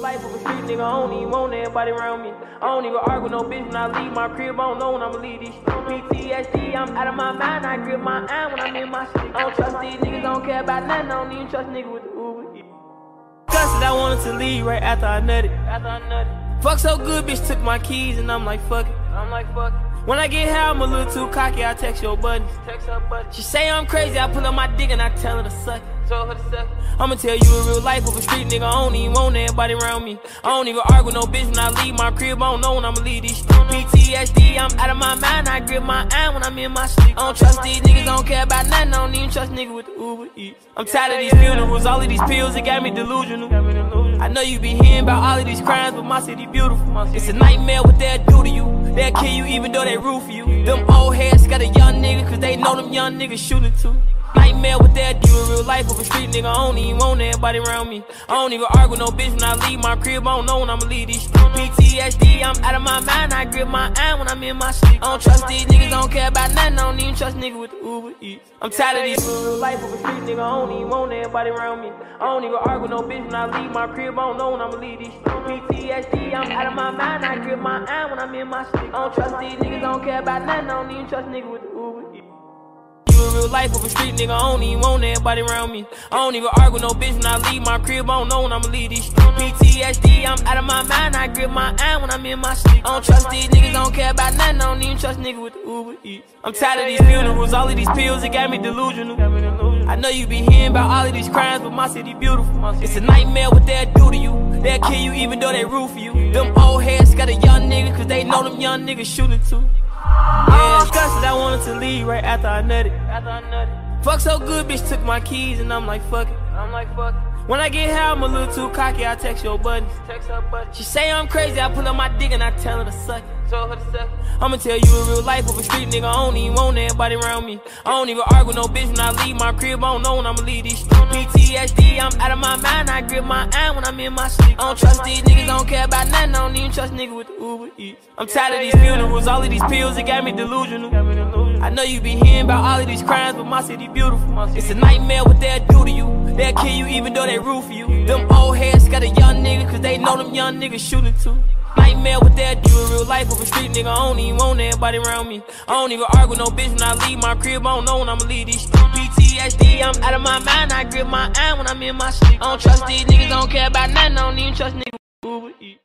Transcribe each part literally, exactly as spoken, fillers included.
life of a street nigga, I don't even want everybody around me. I don't even argue with no bitch when I leave my crib, I don't know when I'ma leave these P T S D, I'm out of my mind, I grip my eye when I'm in my sleep. I don't trust these niggas, I don't care about nothing, I don't even trust niggas with the Uber Eats. Cause I wanted to leave right after I nutted. After I nutted. Fuck so good, bitch took my keys and I'm like, fuck it. I'm like, fuck it. When I get high, I'm a little too cocky, I text your buddies. Text her buddies. She say I'm crazy, I pull up my dick and I tell her to suck it. Tell her to suck it. I'ma tell you a real life of a street nigga, I don't even want everybody around me. I don't even argue with no bitch when I leave my crib, I don't know when I'ma leave these P T S D, I'm out of my mind, I grip my eye when I'm in my sleep. I don't trust these niggas, I don't care about nothing, I don't even trust niggas with the Uber Eats. I'm tired of these funerals, all of these pills, it got me delusional. I know you be hearing about all of these crimes, but my city beautiful. It's a nightmare what they'll do to you. They'll kill you even though they root for you. Them old heads got a young nigga, cause they know them young niggas shooting too. Nightmare what they'll do in real life of a street nigga, I don't even want everybody around me. I don't even argue with no bitch when I leave my crib, I don't know when I'ma leave these P T S D, I'm out of my mind, I grip my eye when I'm in my sleep. I don't trust these niggas, I don't care about nothing, I don't even trust niggas with the Uber Eats. I'm tired of these real life of a street nigga, I don't even want everybody around me. I don't even argue with no bitch when I leave my crib, I don't know when I'ma leave these P T S D, I'm out of my mind, I grip my eye when I'm in my sleep. I don't trust these niggas, I don't care about nothing, I don't even trust niggas with the Uber Eats. Real life of a street nigga, I don't even want everybody around me. I don't even argue with no bitch when I leave my crib, I don't know when I'ma leave these P T S D, I'm out of my mind, I grip my eye when I'm in my sleep. I don't trust these niggas, I don't care about nothing, I don't even trust niggas with the Uber Eats. I'm tired of these funerals, all of these pills, it got me delusional. I know you be hearing about all of these crimes, but my city beautiful. It's a nightmare what they'll do to you. They'll kill you even though they root for you. Them old heads got a young nigga, cause they know them young niggas shooting too. Yeah, disgusted, I wanted to leave right after I nutted. After I nutted. Fuck so good, bitch took my keys and I'm like, fuck it. I'm like, fuck it. When I get high, I'm a little too cocky, I text your buddies. Text her buddies. She say I'm crazy, I pull up my dick and I tell her to suck it. Tell her to suck it. I'ma tell you a real life of a street nigga, I don't even want everybody around me. I don't even argue with no bitch when I leave my crib, I don't know when I'ma leave these P T S D, I'm out of my mind, I grip my eye when I'm in my sleep. I don't trust these niggas, I don't care about nothing, I don't even trust niggas with the Uber Eats. I'm tired of these funerals, all of these pills, it got me delusional. I know you be hearing about all of these crimes, but my city beautiful. It's a nightmare what they'll do to you. They'll kill you even though they root for you. Them old heads got a young nigga, cause they know them young niggas shooting too. Nightmare what they'll do in real life of a street nigga, I don't even want everybody around me. I don't even argue with no bitch when I leave my crib, I don't know when I'ma leave these P T S D, I'm out of my mind, I grip my eye when I'm in my sleep. I don't trust these niggas, I don't care about nothing, I don't even trust niggas with Uber Eats.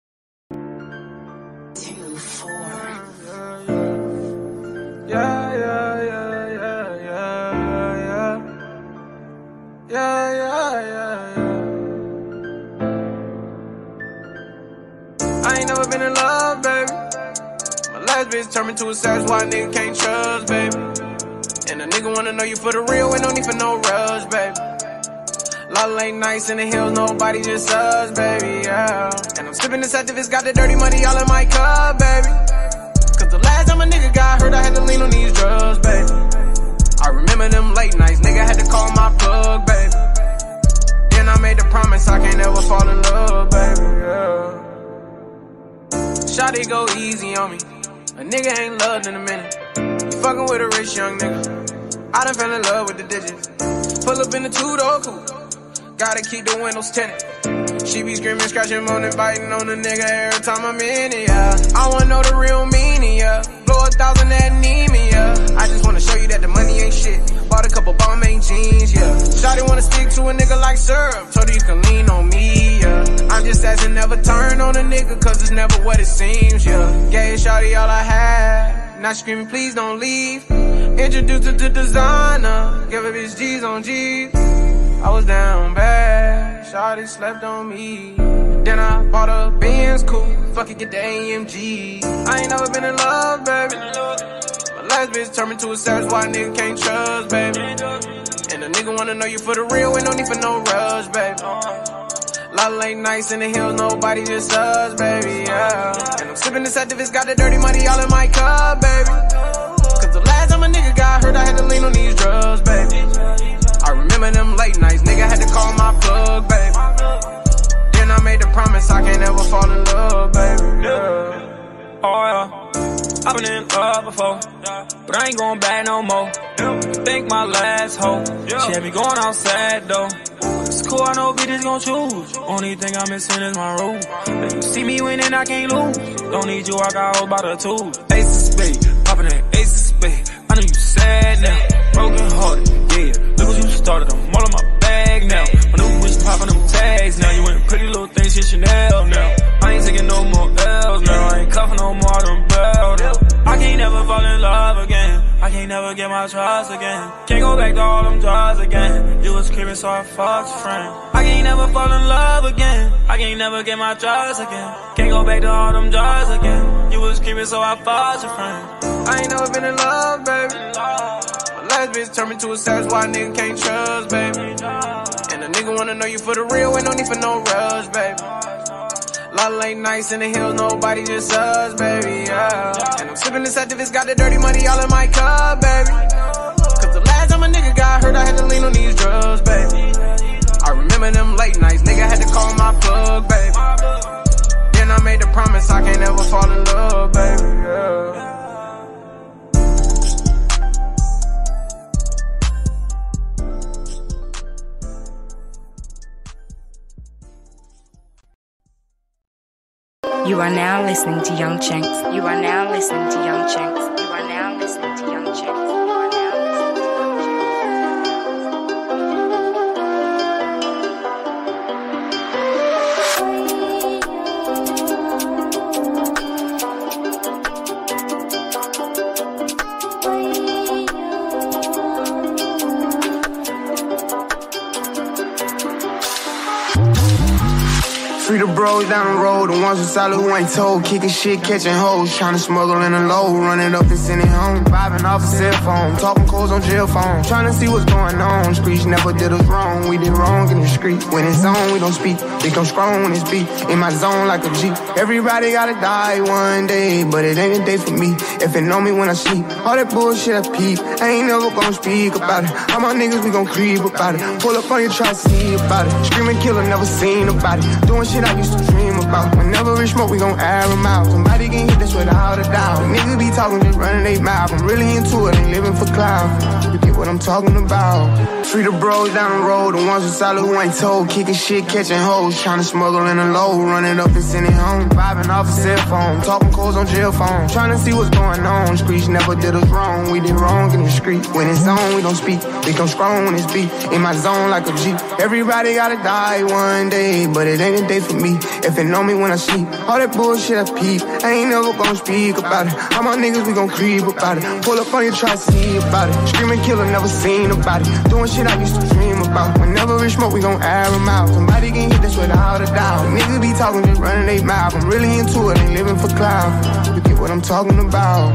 Two, four. Yeah, yeah, yeah, yeah, yeah, yeah. Yeah, yeah, yeah, yeah. I ain't never been in love, baby. My last bitch turned me to a savage, why a nigga can't trust, baby. And a nigga wanna know you for the real, ain't no need for no rush, baby. Lot of late nights in the hills, nobody just us, baby, yeah. And I'm sipping this activist, got the dirty money all in my cup, baby. Cause the last time a nigga got hurt, I had to lean on these drugs, baby. I remember them late nights, nigga had to call my plug, baby. Then I made the promise I can't ever fall in love, baby, yeah. Shawty go easy on me, a nigga ain't loved in a minute. You fucking with a rich young nigga, I done fell in love with the digits. Pull up in the two-door coupe, gotta keep the windows tinted. She be screaming, scratching, moaning, biting on the nigga every time I'm in it, yeah. I wanna know the real meaning, yeah. Blow a thousand that need me, yeah. I just wanna show you that the money ain't shit. Bought a couple Balmain jeans, yeah. Shawty wanna stick to a nigga like syrup, told her you can lean on me, yeah. I'm just asking, never turn on a nigga, cause it's never what it seems, yeah. Gave Shawty all I had, now screaming, please don't leave. Introduced her to designer, give her bitch G's on G's. I was down bad, Shawty slept on me. Then I bought a Benz coupe, fuck it, get the A M G. I ain't never been in love, baby. My last bitch turned me to a savage, why a nigga can't trust, baby. And a nigga wanna know you for the real, ain't no need for no rush, baby. Lot of late nights in the hills, nobody just us, baby, yeah. And I'm sipping this activist, got the dirty money all in my cup, baby. Cause the last time a nigga got hurt, I had to lean on these drugs, baby. I remember them late nights, nigga had to call my plug, baby. Then I made the promise I can't ever fall in love, baby, yeah. Oh yeah, I've been in love before, but I ain't going back no more. Think my last hoe, she had me going outside though. cool, I know bitches gon' choose. Only thing I'm missing is my room. If you see me winning, I can't lose. Don't need you, I got hoes by the two. Aces, babe, poppin' that aces, babe. I know you sad now, broken hearted, yeah. Look what you started, I'm all in my bag now. My new bitch poppin' them tags now. You ain't pretty little things, shit Chanel now. I ain't taking no more L's now. I ain't cuffin' no more, them bells now. I can't never fall in love again. I can't never get my trust again. Can't go back to all them drugs again. You was creeping, so I fucked your friend. I can't never fall in love again. I can't never get my trust again. Can't go back to all them drugs again. You was creeping, so I fucked your friend. I ain't never been in love, baby. My last bitch turned me to a savage, why a nigga can't trust, baby. And a nigga wanna know you for the real, ain't no need for no rush, baby. Lot of late nights in the hills, nobody just us, baby, yeah. And I'm sipping this activist, got the dirty money all in my cup, baby. Cause the last time a nigga got hurt, I had to lean on these drugs, baby. I remember them late nights, nigga had to call my plug, baby. Then I made the promise I can't ever fall in love, baby, yeah. You are now listening to Young Chinks. You are now listening to Young Chinks. You are now listening to Young Chinks. You are now listening to Young Chinks. Free the bros down the road, the ones who solid who ain't told. Kicking shit, catching hoes, trying to smuggle in a load. Running up and sending home, vibing off a cell phone. Talking calls on jail phone, trying to see what's going on. Streets never did us wrong, we did wrong in the street. When it's on, we don't speak, they come strong when it's beat. In my zone like a G, everybody gotta die one day, but it ain't a day for me. If it know me when I sleep, all that bullshit I peep, I ain't never gonna speak about it. All my niggas, we gon' creep about it. Pull up on you, try to see about it. Screaming killer, never seen about it. Doing shit I used to dream about. Whenever we smoke, we gon' air them out. Somebody can hit this without a doubt. Niggas be talking, just running they mouth. I'm really into it, ain't living for clout. You get what I'm talking about. Free the bros down the road, the ones who solid who ain't told. Kicking shit, catching hoes, trying to smuggle in a load. Running up and sending home, vibing off a cell phone. Talking calls on jail phone, trying to see what's going on. Streets never did us wrong, we did wrong in the street. When it's on, we don't speak, we come strong when it's beat. In my zone like a G, everybody gotta die one day, but it ain't a day for me. If it know me when I sleep, all that bullshit I peep, I ain't never gonna speak about it. All my niggas, we gon' creep about it. Pull up on you, try to see about it. Screaming killer, never seen about it. Doing shit I used to dream about. Whenever we smoke, we gon' air them out. Somebody can hit this without a doubt. Niggas be talking, just running they mouth. I'm really into it, ain't living for clout. You get what I'm talking about.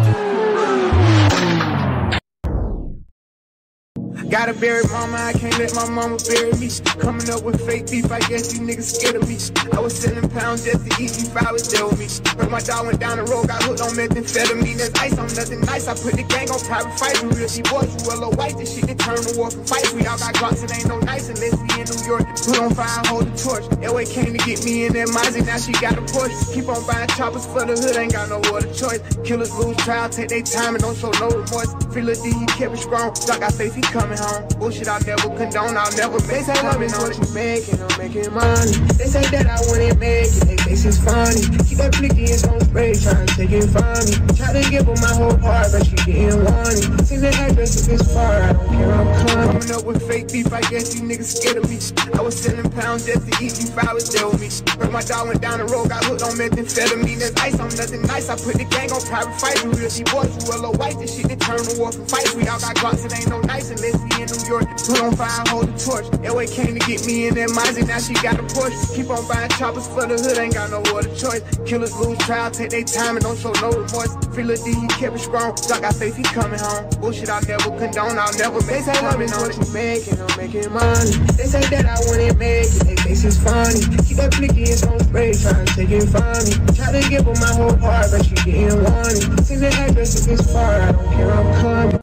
Gotta bury mama, I can't let my mama bury me. Coming up with fake beef, I guess you niggas scared of me. I was selling pounds just to eat if I was there with me. Heard my dog went down the road, got hooked on methamphetamine. There's ice on nothing nice, I put the gang on private fights. We real G boys, you yellow white, this shit that turn the war from fights. We all got glocks, it ain't no nice unless we in New York. Put on fire, hold the torch. Elway came to get me in that Mozzie, now she got a Porsche. Keep on buying choppers for the hood, ain't got no other choice. Killers lose trial, take their time and don't show no remorse. Free Lil D, he kept it strong, Doc got faith, he coming home. Bullshit I never condone, I'll never make. They say love is what you making, I'm making money. They say that I wouldn't make it, they face is funny. Keep that flicky in some spray, trying to take it from me. Try to give her my whole heart, but she getting wanted. See the address if it's far, I don't care, I'm coming. Coming up with fake beef, I guess you niggas scared of me. I was selling pounds just to eat if I was there with me. Heard my dog went down the road, got hooked on methamphetamine. There's ice on nothing nice, I put the gang on private fights. We real G boys, you yellow white, this shit that turn the war from fights. We all got glocks, it ain't no nice unless we in New York. Put on fire, hold the torch. Elway came to get me in that Mozzie, now she got a Porsche. Keep on buying choppers for the hood, ain't got no other choice. Killers lose trial, take their time and don't show no remorse. Free Lil D, he kept it strong, Doc got faith, he coming home. Bullshit I never condone, I'll never make. They say love is what you making, I'm making money. They say that I wouldn't make it, they face is funny. Keep that flicky in some spray, trying to take it from me. Try to give her my whole heart, but she getting wanted. See the address if it's far, I don't care, I'm coming.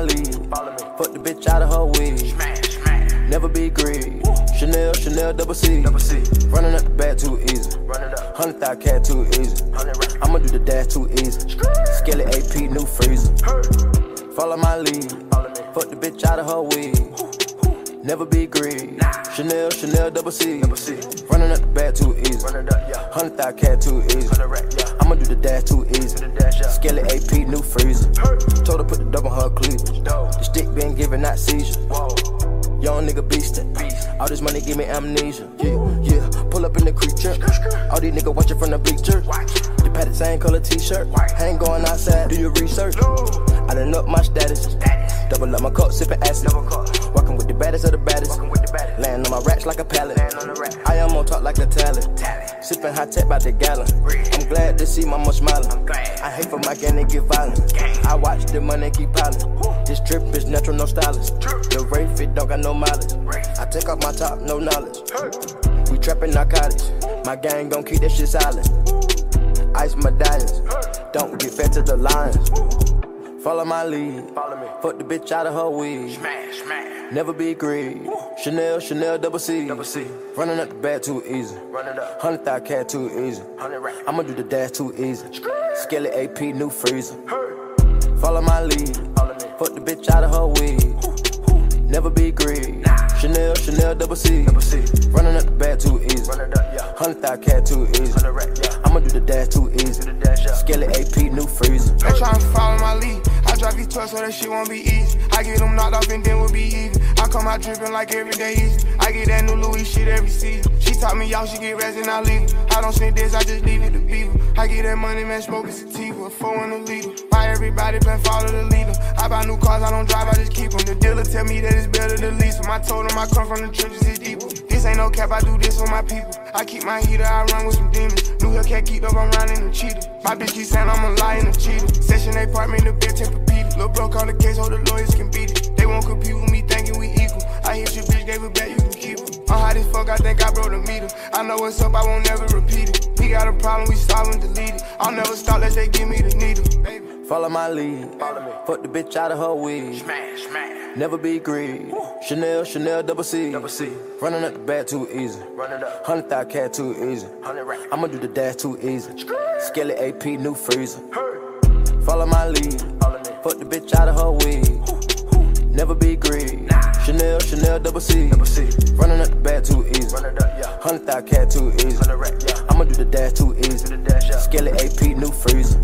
lead. Fuck the bitch out of her wig. Never be greedy. Chanel, Chanel, double C. Double C. Running up the bag too easy. Hundred thousand cat too easy. I'ma do the dash too easy. Skelly A P, new freezer. Follow my lead. Fuck the bitch out of her wig. Never be greedy. Chanel, Chanel, double C. Double C. Running up the bag too easy. Hundred thousand cat too easy. I'ma do the dash too easy. Skelly A P, new freezer. Told her put the double on her cleavage. The stick been giving out seizure. Young nigga beastin'. All this money give me amnesia. Yeah, yeah. Pull up in the creature. All these niggas watching from the bleacher. The pattern same color t-shirt. I ain't going outside. Do your research. I done up my status. Double up my cup, sippin' acid. Walking with the baddest of the baddest. Laying on my racks like a pallet. I am on top like a talent. Sippin' high tech by the gallon. I'm glad to see mama smiling. I hate for my gang to get violent. I watch the money keep piling. This trip is natural, no stylist. The Wraith fit don't got no mileage. I take off my top, no knowledge. We trappin' narcotics. My gang gon' keep that shit silent. Ice medallions. Don't get fed to the lions. Follow my lead. Fuck the bitch out of her wig. Never be greedy. Chanel, Chanel, double C. Double C. Running up the bag too easy. Hundred thousand cat too easy. I'ma do the dash too easy. Skelly A P, new freezer. Follow my lead. Fuck the bitch out of her wig. Never be greedy. Chanel, Chanel, double C. Double C. Running up the bag too easy. Hundred thousand cat too easy. I'ma do the dash too easy. Skelly A P, new freezer. They tryna follow my lead. I drive these trucks so that shit won't be easy. I get them knocked off and then we'll be even. I come out dripping like every day easy. I get that new Louis shit every season. She taught me y'all, she get rest and I leave it. I don't send this, I just leave it to people. I get that money, man, smoking sativa. Four in the leader. Why everybody been follow the leader? I buy new cars, I don't drive, I just keep them. The dealer tell me that it's better to lease them. I told him I come from the trenches, it's deeper. This ain't no cap, I do this for my people. I keep my heater, I run with some demons. New Hellcat geeked up, I'm riding the cheetah. My bitch keep saying I'm a liar and a cheater. Session they apartment, the bitch take repeated. Lil' bro call the case, so the lawyers can beat it. They won't compete with me, thinking we equal. I hit your bitch, gave it back, you can keep it. I'm hot as fuck, I think I broke the meter. I know what's up, I won't never repeat it. We got a problem, we solve and delete it. I'll never stop, let's they give me the needle, baby. Follow my lead. Fuck the bitch out of her wig. Never be greedy. Chanel, Chanel, double C. Double C. Running up the bag too easy. Hundred thousand cat too easy. I'ma do the dash too easy. Skelly A P, new freezer. Follow my lead. Fuck the bitch out of her wig. Never be greedy. Chanel, Chanel, double C. Double C. Running up the bag too easy. Hundred thousand cat too easy. I'ma do the dash too easy. Skelly A P, new freezer.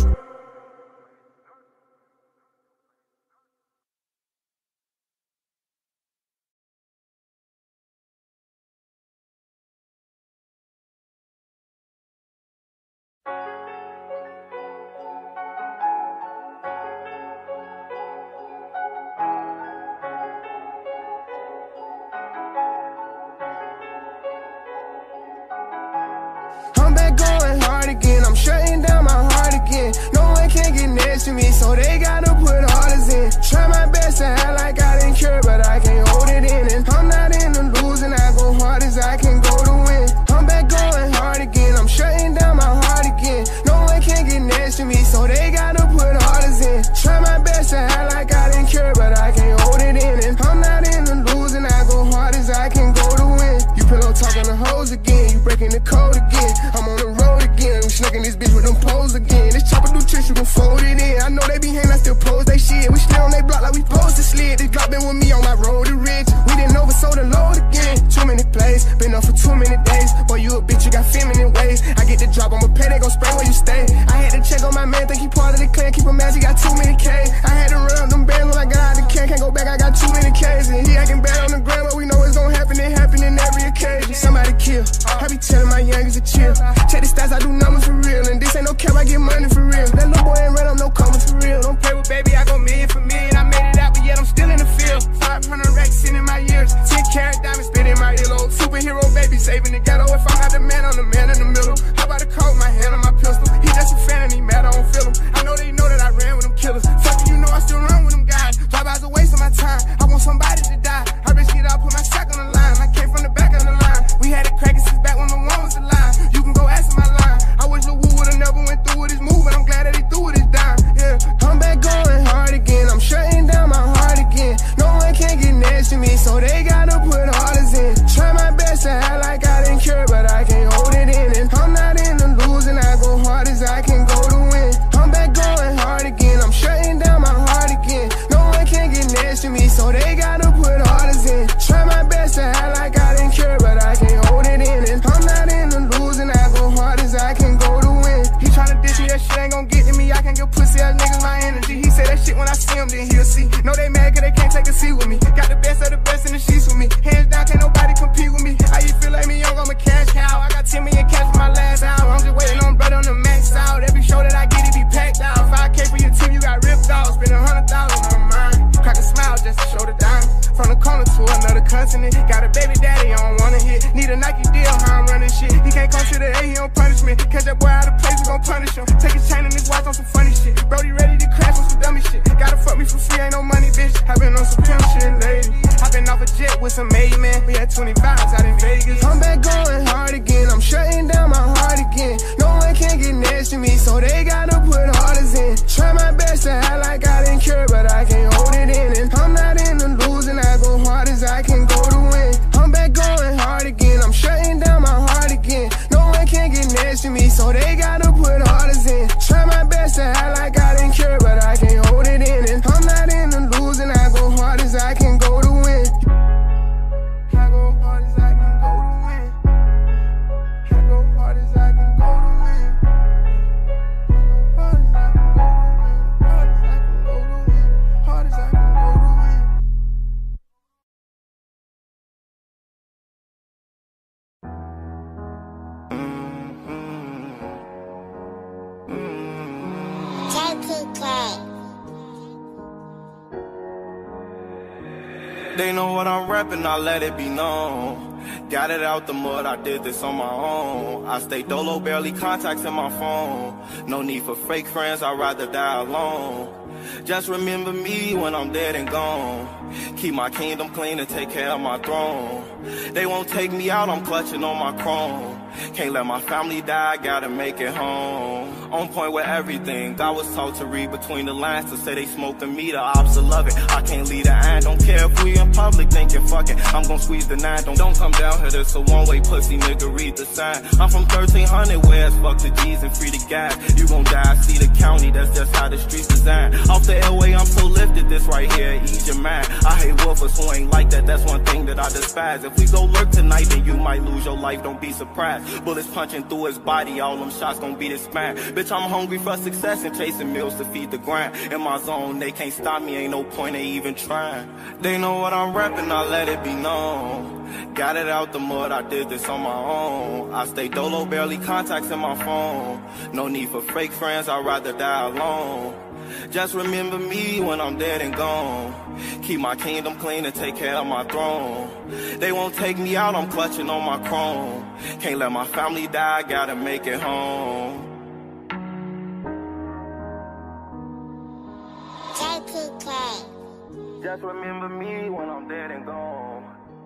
Shutting down my heart again. No one can get next to me, so they gotta put orders in. Try my best to act like I didn't care, but I can't hold it in. And I'm not in the losing, I go hard as I can go to win. I'm back going hard again. I'm shutting down my heart again. No one can get next to me, so they gotta put orders in. Try my best to act like I didn't care, but I can't hold it in. And I'm not in the losing, I go hard as I can go to win. You pillow talking to hoes again, you breaking the code again. I'm on the road again, we snugging this bitch with them poles again. This chopper do tricks, you can fold it in. I know they be hating, I still pose they shit. We still on they block like we posted slid. This Glock been with me on my road to rich. We didn't oversold the load again. Too many plays, been up for too many days. Boy, you a bitch, you got feminine ways. I get the drop, I'ma pay, they gon' spray where you stay. I had to check on my man, think he part of the clan. Keep him mad, he got too many K. I had to run up them bands when I got out the can. Can't go back, I got too many K's. And he acting bad on the ground, but we know it's gon' happen. It happen in every occasion. Somebody kill. I be telling my youngest to chill. Check the stats, I do numbers for real. And this ain't no cap, I get money for real. That little boy ain't run up no commas for real. see. No, they mad cause they can't take a seat with me. Got the best of the best in the sheets with me. Hands down, can't nobody compete with me. How you feel like me young, I'm a cash cow. I got ten million cash for my last hour. I'm just waiting on brother on the max out. Every show that I get, it be packed out. five K for your team, you got ripped off. Spend a hundred thousand on mine. Crack a smile just to show the dime. From the corner to another continent. Got a baby daddy, I don't wanna hit. Need a Nike deal, how I'm running shit. He can't come to the A, he don't punish me. Catch that boy out of place, we gon' punish him. Take his chain and his watch on some funny shit. Brody ready to crash on some dummy shit. Gotta fuck me for free, ain't no money, bitch. I been on some pimp shit, lady. I been off a jet with some made man. We had twenty vibes out in Vegas. I'm back going hard again. I'm shutting down my heart again. No one can get next to me, so they gotta put orders in. Try my best to act like I didn't care, but I can't hold it in. And I'm not in the losing, I go hard as I can go to win. I'm back going hard again. I'm shutting down my heart again. No one can get next to me, so they gotta put orders in. Try my best to act like I didn't care, but I can't hold it in. And I'm not in the losing, I go hard as I can go to win. I go hard as I can go to win. I go hard as I can go to win. Hard as I can go to win. Hard as I can go to win. Hard as I can go to win. They know what I'm rapping, I let it be known. Got it out the mud, I did this on my own. I stay dolo, barely contacts in my phone. No need for fake friends, I'd rather die alone. Just remember me when I'm dead and gone. Keep my kingdom clean and take care of my throne. They won't take me out, I'm clutching on my chrome. Can't let my family die, gotta make it home. On point with everything, I was taught to read between the lines. To say they smoking me, the ops will love it. I can't lead the iron, don't care if we in public thinking fuck it. I'm gon' squeeze the nine, don't, don't come down here, this a one-way pussy nigga, read the sign. I'm from thirteen hundred, where it's fuck the G's and free the gas. You gon' die, see the county, that's just how the streets design. Off the airway, I'm so lifted, this right here, ease your mind. I hate woofers who ain't like that, that's one thing that I despise. If we go lurk tonight, then you might lose your life, don't be surprised. Bullets punching through his body, all them shots gon' beat his spine. Bitch, I'm hungry for success and chasing meals to feed the grind. In my zone, they can't stop me, ain't no point in even trying. They know what I'm rapping, I let it be known. Got it out the mud, I did this on my own. I stay dolo, barely contacts in my phone. No need for fake friends, I'd rather die alone. Just remember me when I'm dead and gone. Keep my kingdom clean and take care of my throne. They won't take me out, I'm clutching on my chrome. Can't let my family die, gotta make it home. J P K. Just remember me when I'm dead and gone.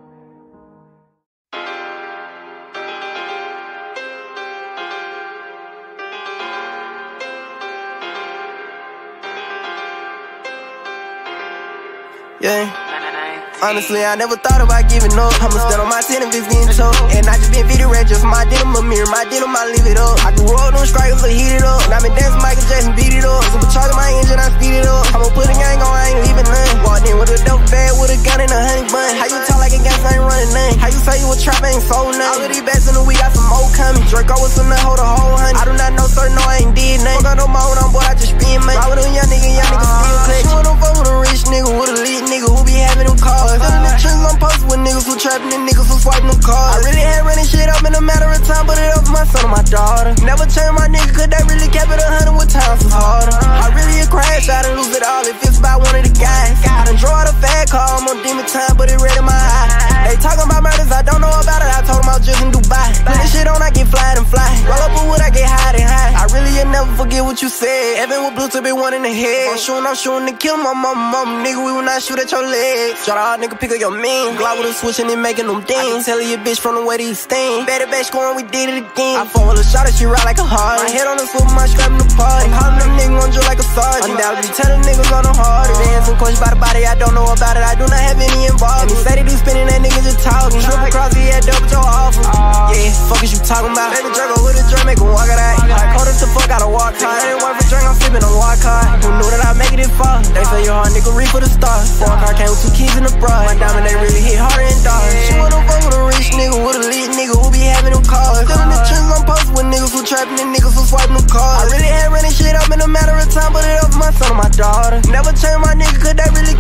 Yeah. Honestly, I never thought about giving up. I'ma stand on my ten if it's getting choked. And I just been video red just for my denim, a mirror, my denim, I leave it up. I can roll them strikers, so heat it up. And I been dancing Michael Jackson, beat it up. Supercharging my engine, I speed it up. I'ma put a gang on, I ain't leaving none. Walked in with a dope bag, with a gun and a honey bun. How you talk like a gangster, ain't running none? How you say you a trap, ain't sold none? All of these bats in the week, got some more coming. Draco with some nut, hold a whole honey. I do not know, sir, no, I ain't did nothing. Fuck on no more, on boy, I just spin money. Ride with them young niggas, young niggas still clutch. You wanna fuck with a rich nigga, with a lit nigga who be having them cars. Still in the trends, I'm posted with niggas who trapping and niggas who swiping them cars. I really had running shit up in a matter of time, but it up for my son and my daughter. Never change my nigga, cause they really kept it a hundred with times was harder. I really a crash, I done lose it all if it's about one of the guys. I done draw the fat car, I'm on demon time, but it red in my eye. They talking about murders, I don't know about it, I told them I was just in Dubai. Put this shit on, I get fly and fly. Roll up a wood, I get high and high. I really will never forget what you said. Evan with blue to be one in the head. I'm shooting, I'm shooting to kill my mama, mama. Nigga, we will not shoot at your legs. Shot out, nigga, pick up your man. Glock with a switch and it making them dance. Tell your bitch from the way these sting. Better back scoring, we did it again. I fall with a shot and she ride like a heart. My head on the swoop, my strap in the party. I'm calling them niggas on drill like a sergeant. Undoubtedly telling niggas on the hard. They answering questions by the body, I don't know about it. I do not have any involvement. And he say they do spinning, that nigga just talking. Triple cross, he had double your offer. Yeah, fuck is you talking about? Baby Draco with a drum, make him walk it out. I called it to fuck, gotta walk hard. I ain't work for drink, I'm sipping on walk hard. Who knew that I make it this far? They say you're hard, nigga, reach for the stars. Four car came with two keys in the brush. My diamond, they really hit harder and dark. She wanna fuck with a rich nigga, with a lit nigga who be having them cars. Still in the trends, I'm them posts when niggas was trapping and niggas was swiping them cards. I really had running shit up in a matter of time, but it up for my son and my daughter. Never change my nigga, cause they really